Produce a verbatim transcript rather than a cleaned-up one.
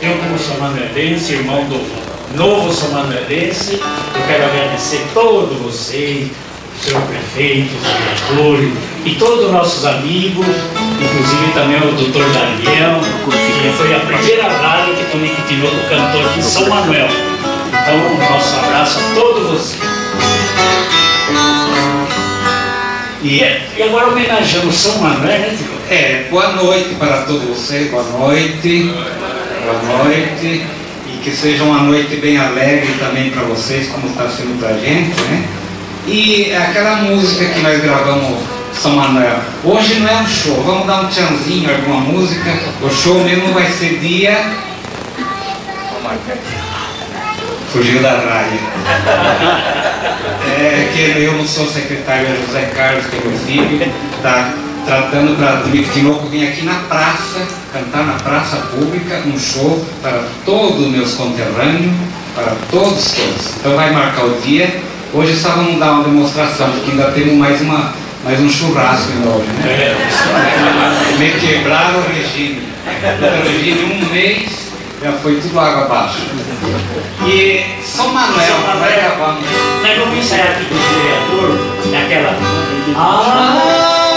eu como sou manuelense, irmão do novo sou manuelense, eu quero agradecer todos vocês, o senhor prefeito, o vereador e todos os nossos amigos, inclusive também o doutor Daniel, que foi a primeira rádio que conectou com o cantor de São Manuel. Então, um nosso abraço a todos vocês. E, e agora homenageando São Manuel, né, Tico? É, boa noite para todos vocês, boa noite, boa noite, e que seja uma noite bem alegre também para vocês, como está sendo para a gente, né? E aquela música que nós gravamos, São Manuel, hoje não é um show, vamos dar um tchanzinho, alguma música, o show mesmo vai ser dia... Fugiu da raia. É que eu não sou secretário, é José Carlos, que é meu filho, está tratando para o Tinoco vir aqui na praça, cantar na praça pública, um show para todos os meus conterrâneos, para todos, todos. Então vai marcar o dia. Hoje só vamos dar uma demonstração, porque ainda temos mais, uma, mais um churrasco ainda hoje, né? É. Me quebraram o regime. O regime um mês. Já foi tudo água abaixo. E São Manuel, São Manuel, vamos. Nós vamos ensaiar aqui com o vereador, naquela. Ah!